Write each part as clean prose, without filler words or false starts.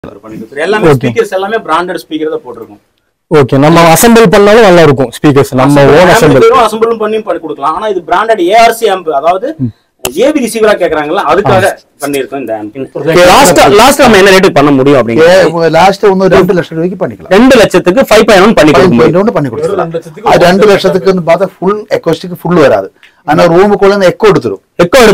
எல்லாமே ஸ்பீக்கர்ஸ் எல்லாமே branded speaker தான் போட்டுருக்கோம். ஓகே, நம்ம அசெம்பிள் பண்ணாலும் நல்லா இருக்கும் ஸ்பீக்கர்ஸ். நம்ம ஓன் அசெம்பிளும் பண்ணி கொடுக்கலாம். ஆனா இது பிராண்டட் ஏஆர்சி ஆம்ப், அதாவது ஏபி ரிசீவரா கேக்குறாங்கல்ல, அதுக்காக பண்ணிருக்கோம் இந்த ஆம்ப். லாஸ்ட் நம்ம என்ன ரேட்டுக்கு பண்ண முடியும் அப்படிங்க? லாஸ்ட் வந்து 2 லட்சம் ரூபாய்க்கு பண்ணிக்கலாம். 2 லட்சத்துக்கு 5.1 பண்ணி கொடுக்கலாம். அது 2 லட்சத்துக்கு பார்த்தா ஃபுல் அக்கோஸ்டிக் ஃபுல் வராது. ஆனா ரூமுக்குள்ள எக்கோ எடுத்துரும்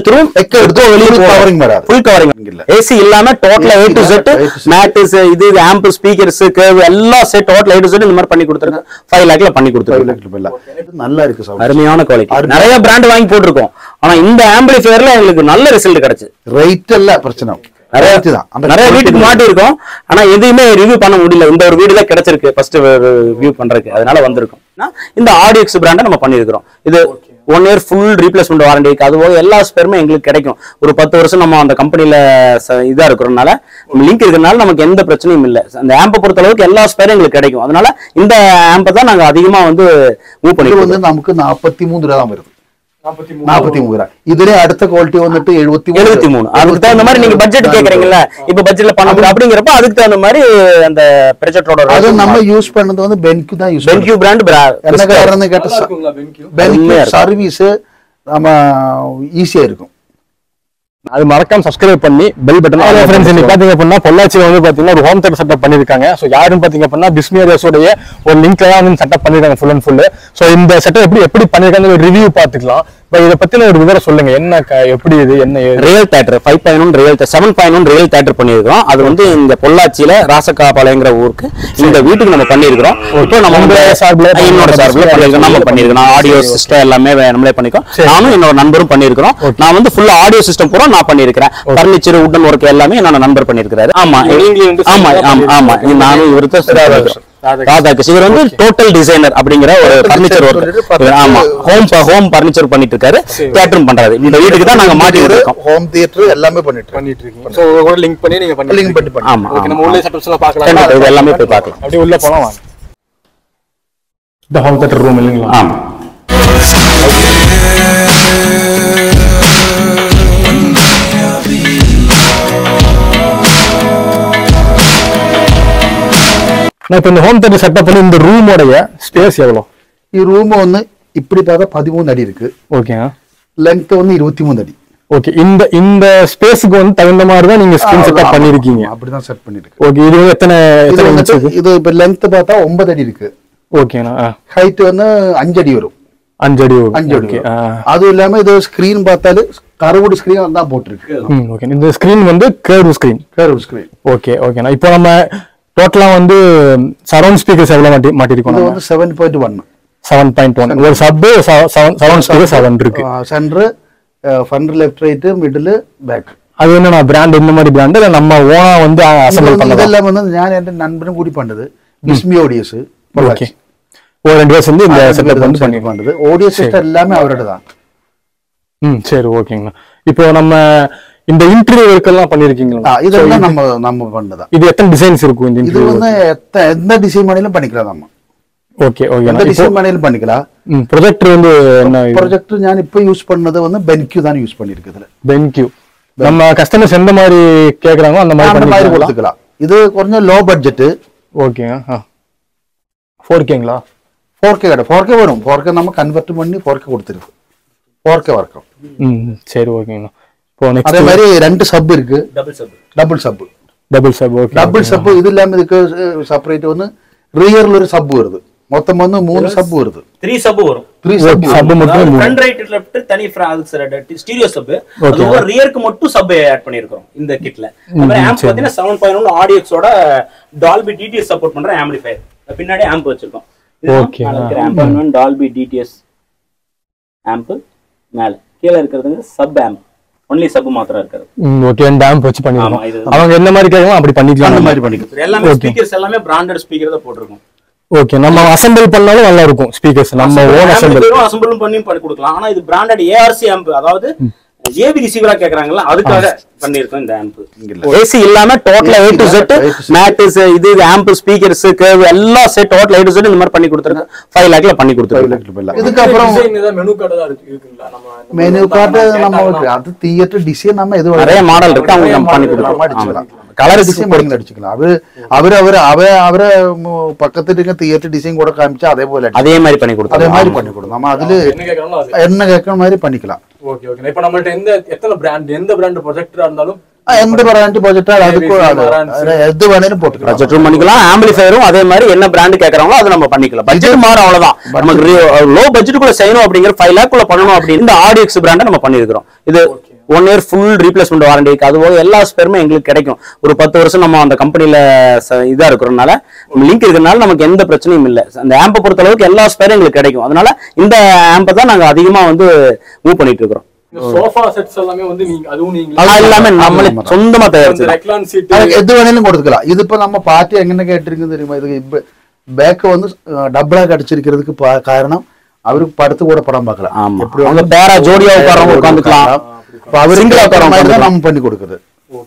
வெளிய கவரிங் வராது. ஃபுல் கவரிங் இல்ல. ஏசி இல்லாம total A to Z mats இது ஆம்ப் ஸ்பீக்கர்ஸ் கர்வ் எல்லாம் set total A to Z இந்த மாதிரி பண்ணி கொடுத்திருக்கேன். 5 லட்சம்ல பண்ணி கொடுத்திருக்கேன். நல்லா இருக்கு சார், அருமையான குவாலிட்டி. நிறைய பிராண்ட் வாங்கி போட்டுருக்கோம். ஆனா இந்த ஆம்பிளிஃபையர்ல எங்களுக்கு நல்ல ரிசல்ட் கிடைச்சு. ரைட் இல்ல பிரச்சனை நிறைய வீட்டுக்கு மாட்டி இருக்கும். ஆனா எதையுமே ரிவ்யூ பண்ண முடியல. இந்த ஒரு வீடு தான் கிடைச்சிருக்கு ஃபர்ஸ்ட் ரிவ்யூ பண்றதுக்கு, அதனால வந்திருக்கும். இந்த ஆடியோக்ஸ் பிராண்டை நம்ம பண்ணிருக்கிறோம். இது 1 இயர் ஃபுல் ரீப்ளேஸ்மெண்ட் வாரண்டி, அதுபோக எல்லா ஸ்பேருமே எங்களுக்கு கிடைக்கும். ஒரு 10 வருஷம் நம்ம அந்த கம்பெனில இதா இருக்கிறதுனால லிங்க் இருக்கிறதுனால நமக்கு எந்த பிரச்சனையும் இல்லை. அந்த ஆம்பை பொறுத்த அளவுக்கு எல்லா ஸ்பேரும் எங்களுக்கு கிடைக்கும். அதனால இந்த ஆம்பை தான் நாங்க அதிகமா வந்து மூவ் பண்ணிருக்கோம். நமக்கு 43 ரூபா தான் வருது. 43 ரூபா. இதுல அடுத்த குவாலிட்டி வந்துட்டு 73. அதுக்கு தகுந்த மாதிரி நீங்க பட்ஜெட் கேக்குறீங்கல்ல, இப்ப பட்ஜெட்ல பண்ண முடியும் அப்படிங்கறப்ப அதுக்கு தகுந்த மாதிரி அந்த ப்ராஜெக்டோட அது நம்ம யூஸ் பண்ணது வந்து பென்க்யூ தான் யூஸ். பென்க்யூ பிராண்ட் என்ன காரணம்னு கேட்டா பென்க்யூ சர்வீஸ் நம்ம ஈஸியா இருக்கும். அது மறக்காம சப்ஸ்கிரைப் பண்ணி பெல் பட்டன். ஃப்ரெண்ட்ஸ், இன்னைக்கு பாத்தீங்க அப்படின்னா பொள்ளாச்சியில வந்து பாத்தீங்கன்னா ஒரு ஹோம் தியேட்டர் செட்டப் பண்ணிருக்காங்க. சோ யாருன்னு பாத்தீங்க அப்படின்னா பிஸ்மி ஏரியாஸோடைய ஒரு லிங்க்ல தான் வந்து செட்டப் பண்ணிருக்காங்க ஃபுல் அண்ட் ஃபுல். சோ இந்த செட்டப் எப்படி பண்ணிருக்காங்க ஒரு ரிவ்யூ பாத்துக்கலாம். இதை பத்தின ஒரு விவரம் சொல்லுங்க. என்ன எப்படி இது என்ன real theatre 5.1 real 7.1 real theatre பண்ணிருக்கோம். அது வந்து இந்த பொள்ளாச்சியில ராசக்காபாளையங்கிற ஊருக்கு இந்த வீட்டுக்கு நம்ம பண்ணிருக்கிறோம். இப்போ நம்ம என்னோட சார்பில் பண்ணிருக்கோம். நம்ம பண்ணிருக்கோம் ஆடியோ சிஸ்டம் எல்லாமே நம்மளே பண்ணிருக்கோம். நானும் என்னோட நண்பரும் பண்ணிருக்கிறோம். நான் வந்து ஃபுல்லா ஆடியோ சிஸ்டம் பூரா நான் பண்ணிருக்கிறேன். பர்னிச்சர் உட்டன் ஒர்க் எல்லாமே என்னோட நண்பர் பண்ணிருக்காரு. ஆமா ஆமா ஆமா நானும் இவருக்கு ராதாகிருஷ்ணன். இவர் வந்து டோட்டல் டிசைனர் அப்படிங்கிற ஒரு பர்னிச்சர் ஒர்க். ஆமா, ஹோம் பர்னிச்சர் பண்ணிட்டு இருக்காரு, தியேட்டரும் பண்றாரு. இந்த வீட்டுக்கு தான் நாங்க மாட்டி இருக்கோம். ஹோம் தியேட்டர் எல்லாமே பண்ணிட்டு இருக்கீங்க. சோ கூட லிங்க் பண்ணி நீங்க பண்ணி. ஆமா, ஓகே, நம்ம உள்ள செட்டப்ஸ் எல்லாம் பார்க்கலாம். இது எல்லாமே போய் பார்க்கலாம். அப்படியே உள்ள போலாம் வாங்க. இந்த ஹோம் தியேட்டர் ரூம் இல்லீங்களா? ஆமா. நான் இப்ப இந்த ஹோம் தியேட்டர் செட்டப் பண்ணி இந்த ரூமோடைய ஸ்பேஸ் எவ்வளவு? ഈ റൂം ഒന്ന് இப்படி பார்த்தா 13 அடி இருக்கு. ஓகே. லெங்த் வந்து 23 அடி. ஓகே. இந்த ஸ்பேஸ்க்கு வந்து தகுந்த மாதிரி தான் நீங்க ஸ்கிரீன் செட்டப் பண்ணிருக்கீங்க. அப்படிதான் செட் பண்ணிருக்கு. ஓகே. இது எத்தனை இது இப்ப லெங்த் பார்த்தா 9 அடி இருக்கு. ஓகேனா. ஹைட் வந்து 5 அடி வரும். 5 அடி வரும். 5 அடி. அது இல்லாம இது ஸ்கிரீன் பார்த்தாலே கர்வ்டு ஸ்கிரீன் தான் போட்டுருக்கு. ஓகே. இந்த ஸ்கிரீன் வந்து கர்வ் ஸ்கிரீன். ஓகே ஓகேனா. இப்போ நம்ம டோட்டலா வந்து சரவுண்ட் ஸ்பீக்கர்ஸ் எவ்வளவு மாட்டிருக்கோம்? இது வந்து 7.1. 7.1. ஒரு சப் சரவுண்ட் ஸ்பீக்கர் 7 இருக்கு. Centre front left right middle back. அது என்ன பிராண்ட்? இந்த மாதிரி பிராண்ட் இல்ல நம்ம ஓனா வந்து அசெம்பிள் பண்ணது? இதெல்லாம் வந்து நான் என் நண்பரும் கூடி பண்ணது. பிஸ்மி ஓடிஎஸ். ஓகே. ஒரு 2 வருஷம் வந்து இந்த செட்டப் வந்து பண்ணது. ஓடிஎஸ் சிஸ்டம் எல்லாமே அவரோட தான். சரி ஓகேங்க. இப்போ நம்ம இந்த இன்டீரியர் ஒர்க் எல்லாம் பண்ணிருக்கீங்களா? இதெல்லாம் நம்ம பண்ணதா. இது எத்தனை டிசைன்ஸ் இருக்கும் இந்த இன்டீரியர்? இது வந்து எந்த டிசைன் பண்ணாலும் பண்ணிக்கலாம் நம்ம. Okay okay. எந்த டிசைன் பண்ணாலும் பண்ணிக்கலாம். ப்ரொஜெக்டர் வந்து என்ன ப்ரொஜெக்டர் நான் இப்ப யூஸ் பண்ணது வந்து பென்க்யூ தான் யூஸ் பண்ணிருக்கு. இதுல பென்க்யூ நம்ம கஸ்டமர்ஸ் எந்த மாதிரி கேக்குறாங்களோ அந்த மாதிரி கொடுத்துக்கலாம். இது கொஞ்சம் லோ பட்ஜெட். ஓகே. 4Kங்களா? 4K கிடையாது. 4K வரும். 4K நம்ம கன்வெர்ட் பண்ணி 4K கொடுத்துருக்கு. 4K வர்க்கம். சரி ஓகேங்க. அதே மாதிரி 2 சப் இருக்கு. Double sub. Okay. Double sub இது இல்லாம இதுக்கு செப்பரேட் வந்து ரியர்ல ஒரு சப் வருது. மொத்தம் வந்து 3 சப் வருது. 3 சப் வரும். 3 சப் மட்டும் ஃப்ரண்ட் ரைட் லெஃப்ட் தனி ஸ்டீரியோ சப். அதுவும் ரியருக்கு மட்டும் சப் ஆட் பண்ணிருக்கோம் இந்த கிட்ல. அப்புறம் ஆம்ப் பாத்தீங்கன்னா 7.1 ஆடியோஸோட டால்பி டிடிஎஸ் சப்போர்ட் பண்ற ஆம்பிளிஃபையர். பின்னாடி ஆம்ப் வச்சிருக்கோம். Okay. Amp 1 Dolby DTS amp. மேல கீழ இருக்குறது சப் ஆம்ப். ஒன்லி சப் மாத்திரம் இருக்காது. ஓகே. அந்த ஆம்ப் வச்சு பண்ணிடலாம். அவங்க என்ன மாதிரி கேக்குறாங்க அப்படி பண்ணிக்கலாம். அந்த மாதிரி பண்ணிக்கலாம். எல்லாமே ஸ்பீக்கர்ஸ் எல்லாமே பிராண்டட் ஸ்பீக்கர் தான் போட்டுருக்கோம். ஓகே. நம்ம அசெம்பிள் பண்ணாலும் நல்லா இருக்கும் ஸ்பீக்கர்ஸ். நம்ம ஓன் அசெம்பிளும் பண்ணி கொடுக்கலாம். ஆனா இது பிராண்டட் ஏஆர்சி ஆம்ப், அதாவது ஏபி ரிசீவரா கேக்குறாங்கல்ல, அதுக்காக பண்ணிருக்கோம் இந்த ஆம்ப். ஏசி இல்லாம total A to Z mats இது ஆம்ப் ஸ்பீக்கர்ஸ் கர்வ் எல்லாம் set total A to Z இந்த மாதிரி பண்ணி கொடுத்திருக்கோம். 5 லட்சம்ல பண்ணி கொடுத்திருக்கோம். இதுக்கு அப்புறம் மெனு கார்டு தான் இருக்குங்களா? நம்ம மெனு கார்டு நம்ம அது தியேட்டர் டிசைன் நம்ம இது நிறைய மாடல் இருக்கு. அவங்க நம்ம பண்ணி கொடுக்கலாம். கலர் டிசைன் பண்ணி அடிச்சுக்கலாம். அவரை பக்கத்துல இருக்க தியேட்டர் டிசைன் கூட காமிச்சா அதே மாதிரி பண்ணி கொடுத்தோம். நம்ம அதுல என்ன கேட்கற மாதிரி பண்ணிக்கலாம். Okay okay. இப்போ நம்மள்ட்ட எந்த பிராண்ட் ப்ரொஜெக்டரா இருந்தாலும் எந்த பிராண்ட் ப்ரொஜெக்டர் அதுக்கு எது வேணாலும் போட்டுக்கலாம். ப்ரொஜெக்டரும் பண்ணிக்கலாம், ஆம்பிளிஃபையரும் அதே மாதிரி என்ன பிராண்ட் கேக்குறாங்களோ அதை நம்ம பண்ணிக்கலாம். பட்ஜெட் மாறும் அவ்வளவுதான். நமக்கு லோ பட்ஜெட்டுக்குள்ள செய்யணும் அப்படிங்கிற 5 lakh குள்ள பண்ணணும் அப்படின்னு இந்த ஆடிஎக்ஸ் பிராண்டை நம்ம பண்ணிருக்கிறோம். இது 1 year ஃபுல் ரீப்ளேஸ்மெண்ட் வாரண்டி இருக்கு. அது போக எல்லா ஸ்பேருமே எங்களுக்கு கிடைக்கும். ஒரு 10 வருஷம் நம்ம அந்த கம்பெனில இதா இருக்கிறதுனால லிங்க் இருக்கிறதுனால நமக்கு எந்த பிரச்சனையும் இல்லை. அந்த ஆம்பை பொறுத்த அளவுக்கு எல்லா ஸ்பேரும் எங்களுக்கு கிடைக்கும். அதனால இந்த ஆம்பை தான் நாங்க அதிகமா வந்து மூவ் பண்ணிட்டு இருக்கிறோம். சோஃபா செட்ஸ் எல்லாமே வந்து நீங்க எல்லாமே நம்மளே சொந்தமா தயாரிச்சு ரெக்லைன் சீட் எது வேணாலும் கொடுத்துக்கலாம். இது இப்ப நம்ம பார்ட்டி எங்க கேட்டிருக்கு தெரியுமா? இது பேக்க வந்து டபுளா கடிச்சிருக்கிறதுக்கு காரணம் அவருக்கு படுத்து கூட படம் பார்க்கலாம். எப்படி அவங்க பேரா ஜோடியா உட்காந்துக்கலாம். நம்ம பண்ணி கொடுக்குது.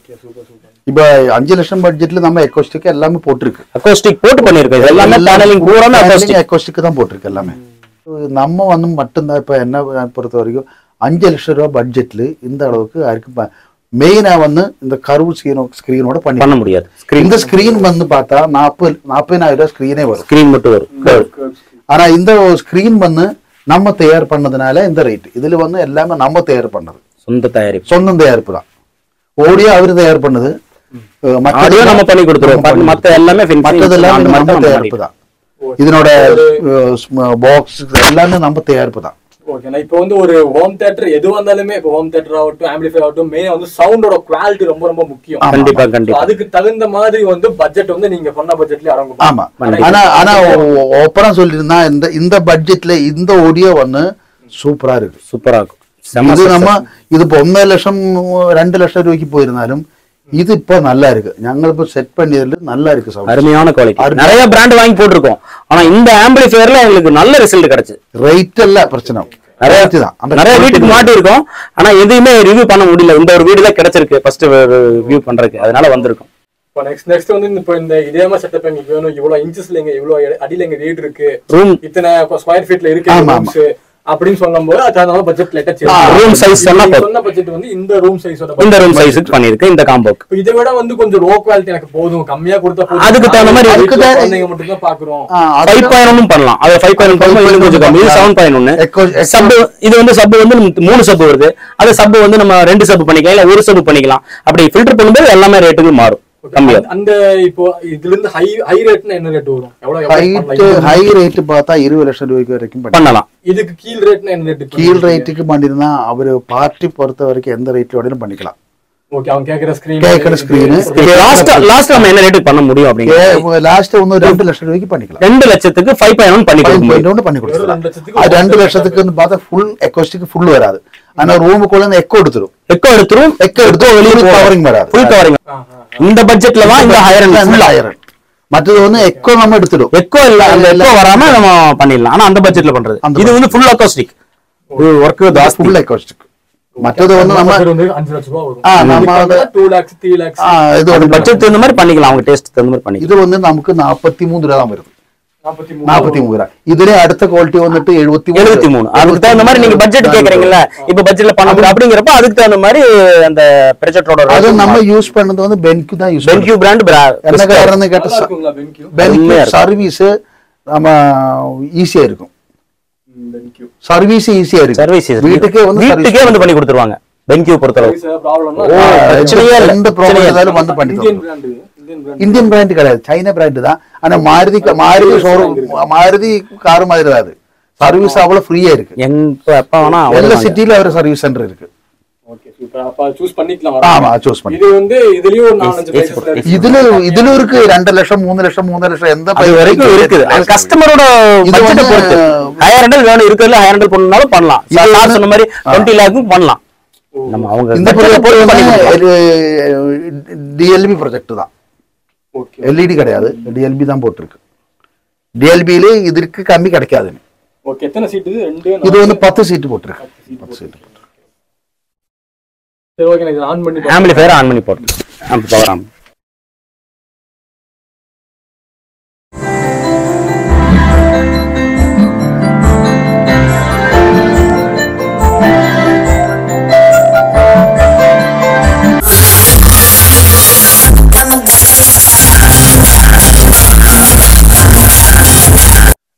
இப்ப 5 லட்சம் பட்ஜெட்ல நம்ம எக்கோஸ்டிக் எல்லாமே போட்டிருக்கு. அக்கோஸ்டிக் போட்டு பண்ணிருக்கோம். எல்லாமே பேனலிங் பூராமே எக்கோஸ்டிக் தான் போட்டிருக்கு எல்லாமே. நம்ம வந்து மட்டும்தான் இப்ப என்ன பொறுத்த வரைக்கும் 5 லட்சம் ரூபாய் பட்ஜெட்ல இந்த அளவுக்கு இருக்கு. மெயினா வந்து இந்த கர்வ் ஸ்கிரீனோட பண்ண முடியாது. இந்த ஸ்கிரீன் வந்து பார்த்தா 40,000 ரூபாய் ஸ்கிரீனே வரும். ஸ்கிரீன் மட்டும் வரும். ஆனா இந்த ஸ்கிரீன் வந்து நம்ம தயார் பண்ணதுனால இந்த ரேட். இதுல வந்து எல்லாமே நம்ம தயார் பண்ணது, சொந்தம் தயாரிப்பு தான். ஓடியோ அவரு தயார் பண்ணது, நம்ம பண்ணி கொடுத்துருவோம். மத்த எல்லாமே நம்ம தயாரிப்பு தான். இதனோட பாக்ஸ் எல்லாமே நம்ம தயாரிப்பு தான். ஓகே. இப்போ வந்து ஒரு ஹோம் தியேட்டர் எது வந்தாலுமே, இப்போ ஹோம் தியேட்டர் ஆகட்டும், ஆம்பிளிஃபையர் ஆகட்டும், மெயினா வந்து சவுண்டோட குவாலிட்டி ரொம்ப ரொம்ப முக்கியம். கண்டிப்பா கண்டிப்பா. அதுக்கு தகுந்த மாதிரி வந்து பட்ஜெட் வந்து நீங்க சொன்ன பட்ஜெட்லயே அடங்கும். ஆமா. ஆனா ஓப்பனா சொல்லிருந்தா இந்த பட்ஜெட்ல இந்த ஆடியோ வந்து சூப்பரா இருக்கு. சூப்பரா இருக்கும். இது நம்ம இது இப்போ 1 லட்சம் 2 லட்சம் ரூபாய்க்கு போயிருந்தாலும் இது இப்ப நல்லா இருக்கு. நாங்க இப்ப செட் பண்ணியதுல நல்லா இருக்கு. அருமையான குவாலிட்டி. நிறைய பிராண்ட் வாங்கி போட்டிருக்கோம். ஆனா இந்த ஆம்பிளிஃபையர்ல எங்களுக்கு நல்ல ரிசல்ட் கிடைச்சு. ரைட் எல்லாம் பிரச்சனை நிறைய வீட்டுக்கு மாட்டி இருக்கோம். ஆனா எதுவுமே ரிவ்யூ பண்ண முடியல. இந்த ஒரு வீடுல கிடைச்சிருக்கு ஃபர்ஸ்ட் ரிவ்யூ பண்றதுக்கு. அதனால வந்திருக்கும். இப்போ நெக்ஸ்ட் வந்து இப்போ இந்த இதே மாதிரி செட்டப் எங்களுக்கு வேணும். இவ்வளவு இன்ச்சஸ்ல இவ்வளவு அடியில எங்க வீடு இருக்கு, ரூம் இத்தனை ஸ்கொயர் ஃபீட்ல இருக்கு அப்படின்னு சொல்லும்போது அதனால பட்ஜெட் லேட்டா ரூம் சைஸ் சொன்ன பட்ஜெட் வந்து இந்த ரூம் சைஸுக்கு பண்ணிருக்கு. இந்த காம்போக்கு இதை விட வந்து கொஞ்சம் லோ குவாலிட்டி எனக்கு போதும், கம்மியா கொடுத்தா போதும், அதுக்கு தகுந்த மாதிரி குழந்தைங்க மட்டும் தான் பாக்குறோம். 5.1 பண்ணலாம். அது 5.1 பண்ணும்போது கொஞ்சம் கம்மி. 7.1 சப். இது வந்து சப் வந்து 3 சப் வருது. அது சப் வந்து நம்ம 2 சப் பண்ணிக்கலாம், இல்ல 1 சப் பண்ணிக்கலாம். அப்படி ஃபில்டர் பண்ணும்போது எல்லாமே ரேட்டுகள் மாறும். அந்த இப்போ இதுல இருந்து ஹை ரேட்னா என்ன ரேட் வரும்? ஹை ரேட் பார்த்தா 20 லட்சம் ரூபாய்க்கு வரைக்கும் பண்ணலாம். இதுக்கு கீழ் ரேட்னா என்ன ரேட்? கீழ் ரேட்டுக்கு பண்ணிருந்தா அவரு பார்ட்டி பொறுத்த வரைக்கும் எந்த ரேட்ல வேணாலும் பண்ணிக்கலாம். ஓகே. அவங்க கேக்குற ஸ்கிரீன் லாஸ்ட் நம்ம என்ன ரேட் பண்ண முடியும் அப்படிங்க? லாஸ்ட் வந்து 2 லட்சம் ரூபாய்க்கு பண்ணிக்கலாம். 2 லட்சத்துக்கு 5.1 பண்ணி கொடுக்கலாம். 2 லட்சத்துக்கு பார்த்தா ஃபுல் எக்கோஸ்டிக் ஃபுல் வராது. ஆனா ரூமுக்குள்ள எக்கோ எடுத்துரும் வெளியே கவரிங் வராது. Full covering. இந்த பட்ஜெட்ல தான் இந்த ஹையர். மற்றது வந்து எக்கோ நம்ம எடுத்துடும். எக்கோ இல்ல, அந்த எக்கோ வராம நம்ம பண்ணிடலாம். ஆனா அந்த பட்ஜெட்ல பண்றது இது வந்து ஃபுல் அக்கோஸ்டிக். இது வர்க் ஃபுல் அக்கோஸ்டிக். மற்றது வந்து நம்ம 5 லட்சம் ரூபாய் வரும். நம்ம 2 lakhs 3 lakhs இது ஒரு பட்ஜெட் தகுந்த மாதிரி பண்ணிக்கலாம். அவங்க டேஸ்ட் தகுந்த மாதிரி பண்ணிக்கலாம். இது வந்து நமக்கு 43 ரூபாய் தான் வருது. 43 ரூபாய். இதுல அடுத்த குவாலிட்டி வந்துட்டு 73. அதுக்கு தகுந்த மாதிரி நீங்க பட்ஜெட் கேக்குறீங்கல்ல, இப்ப பட்ஜெட்ல பண்ண முடியும் அப்படிங்கறப்ப அதுக்கு தகுந்த மாதிரி அந்த ப்ராஜெக்டோட அது நம்ம யூஸ் பண்ணது வந்து பென்க்யூ தான் யூஸ். பென்க்யூ பிராண்ட் என்ன காரணம் கேட்டா பென்க்யூ சர்வீஸ் நம்ம ஈஸியா இருக்கும். சர்வீஸ் ஈஸியா இருக்கு. சர்வீஸ் வீட்டுக்கே வந்து பண்ணி கொடுத்துருவாங்க. பென்க்யூ பொறுத்தளவு எந்த ப்ராப்ளம் இருந்தாலும் வந்து பண்ணி தருவாங்க. இந்தியன் பிராண்ட் கிடையாது, சைனா பிராண்ட் தான். ஆனா மாருதி கார் மாதிரி தான். சர்வீஸ் அவ்வளவு ஃப்ரீயா இருக்கு. எல்லா சிட்டில ஒரு சர்வீஸ் சென்டர் இருக்கு. இதுல இருக்கு 2 லட்சம் 3 லட்சம் 3 லட்சம் எந்த வரைக்கும் இருக்குது. கஸ்டமரோட பட்ஜெட்டை பொறுத்து ஹையர் ஹேண்டல் வேணும். இருக்கிறதுல ஹையர் ஹேண்டல் பண்ணாலும் பண்ணலாம். நான் சொன்ன மாதிரி 20 லாக்கும் பண்ணலாம். நம்ம அவங்க இந்த டிஎல்பி ப்ராஜெக்ட் தான். எல்இடி கிடையாது, டிஎல்பி தான் போட்டிருக்கு. டிஎல்பியில இதற்கு கம்மி கிடைக்காது. இது வந்து 10 சீட் போட்டிருக்கு. 10 சீட் போட்டிருக்கு. ஆம்பிளிஃபையர் ஆன் பண்ணி போட்டு power on.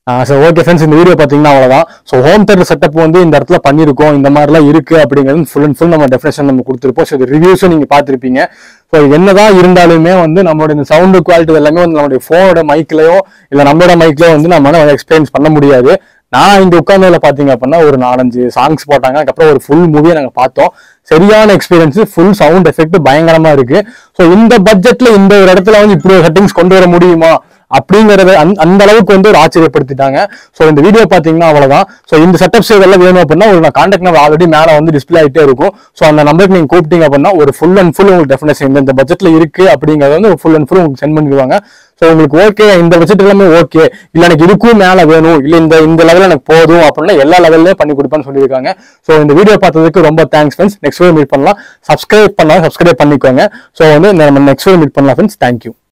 So okay friends, இந்த வீடியோ பார்த்தீங்கன்னா அவ்வளோதான். ஸோ ஹோம் தேட்டர் செட்டப் வந்து இந்த இடத்துல பண்ணியிருக்கோம், இந்த மாதிரிலாம் இருக்கு அப்படிங்கிறது ஃபுல் அண்ட் ஃபுல் நம்ம டெஃபினேஷன் நம்ம கொடுத்துருப்போம். ஸோ இது ரிவ்யூஸும் நீங்கள் பார்த்துருப்பீங்க. ஸோ என்னதான் இருந்தாலுமே வந்து நம்மளோட இந்த சவுண்டு குவாலிட்டி எல்லாமே வந்து நம்மளுடைய ஃபோனோட மைக்லையோ இல்லை நம்மளோட மைக்லையோ வந்து நம்ம எக்ஸ்பீரியன்ஸ் பண்ண முடியாது. நான் இங்க உட்கார்ந்ததுல பாத்தீங்க அப்படின்னா ஒரு 4-5 சாங்ஸ் போட்டாங்க, அதுக்கப்புறம் ஒரு ஃபுல் மூவியை நாங்க பார்த்தோம். சரியான எக்ஸ்பீரியன்ஸ், ஃபுல் சவுண்ட் எஃபெக்ட் பயங்கரமா இருக்கு. ஸோ இந்த பட்ஜெட்ல இந்த ஒரு இடத்துல வந்து இப்படி ஒரு செட்டிங்ஸ் கொண்டு வர முடியுமா அப்படிங்கறத அந்த அளவுக்கு வந்து ஒரு ஆச்சரியப்படுத்திட்டாங்க. ஸோ இந்த வீடியோ பாத்தீங்கன்னா அவ்வளவுதான். ஸோ இந்த செட்டப்ஸ் இதெல்லாம் வேணும் அப்படின்னா உங்களுக்கு கான்டாக்ட் நம்பர் ஆல்ரெடி மேல வந்து டிஸ்பிளே ஆகிட்டே இருக்கும். ஸோ அந்த நம்பருக்கு நீங்க கூப்பிட்டீங்க அப்படின்னா ஒரு ஃபுல் அண்ட் ஃபுல் உங்களுக்கு டெஃபினேஷன் இந்த பட்ஜெட்ல இருக்கு அப்படிங்கறத வந்து ஃபுல் அண்ட் ஃபுல் உங்களுக்கு சென்ட் பண்ணிடுவாங்க. ஸோ உங்களுக்கு ஓகே, இந்த பட்ஜெட் எல்லாமே ஓகே, இல்ல எனக்கு இதுக்கும் மேல வேணும், இல்ல இந்த லெவலில் எனக்கு போதும் அப்படின்னா எல்லா லெவல்லையும் பண்ணி கொடுப்பேன்னு சொல்லியிருக்காங்க. ஸோ இந்த வீடியோ பார்த்ததுக்கு ரொம்ப thanks friends. Next video meet பண்ணலாம். சப்ஸ்கிரைப் பண்ணிக்கோங்க. ஸோ வந்து நம்ம நெக்ஸ்ட் வீடியோ மீட் பண்ணலாம் ஃப்ரெண்ட்ஸ். தேங்க்யூ.